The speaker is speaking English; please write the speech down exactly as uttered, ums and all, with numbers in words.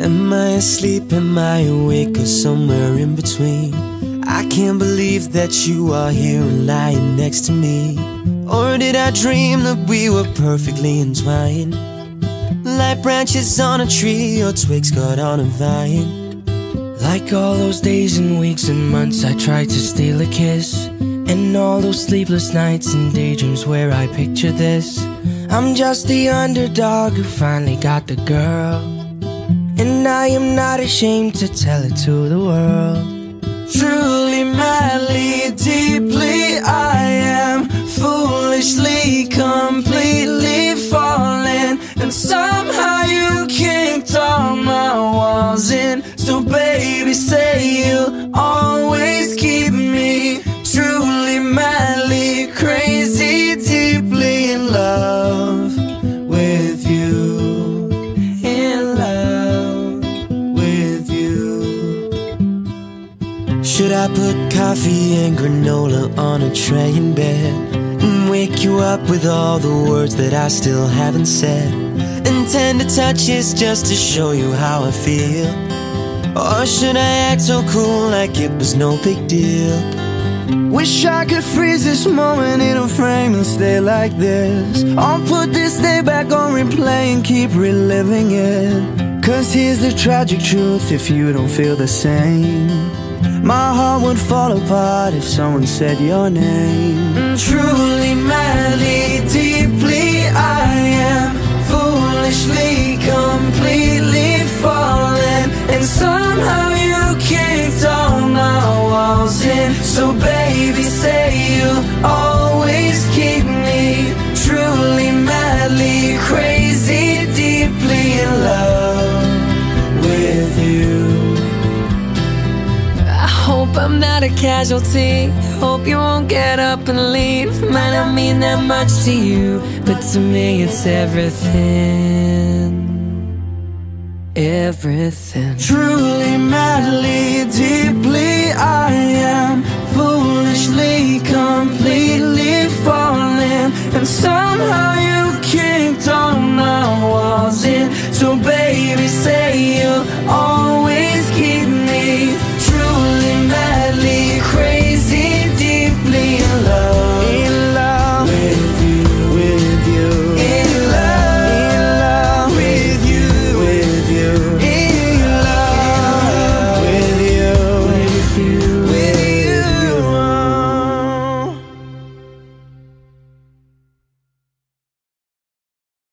Am I asleep, am I awake, or somewhere in between? I can't believe that you are here and lying next to me. Or did I dream that we were perfectly entwined, like branches on a tree or twigs caught on a vine? Like all those days and weeks and months I tried to steal a kiss, and all those sleepless nights and daydreams where I picture this. I'm just the underdog who finally got the girl, and I am not ashamed to tell it to the world. Truly, madly, deeply, I am foolishly, completely falling, and somehow you kicked all my walls in. So baby, say you'll always keep me truly, madly, crazy, deeply in love with you. In love with you. Should I put coffee and granola on a tray in bed and wake you up with all the words that I still haven't said, and tender touches just to show you how I feel? Or should I act so cool like it was no big deal? Wish I could freeze this moment in a frame and stay like this, or put this day back on replay and keep reliving it. Cause here's the tragic truth, if you don't feel the same, my heart would fall apart if someone said your name. Truly, madly, deeply, I am foolishly, completely falling, and somehow you kicked all my walls in. So baby, say you'll always keep me truly, madly, crazy, deeply in love with you. I hope I'm not a casualty, hope you won't get up and leave. Might not mean that much to you, but to me it's everything. Everything. Truly, madly, deeply, I am foolishly, completely falling, and somehow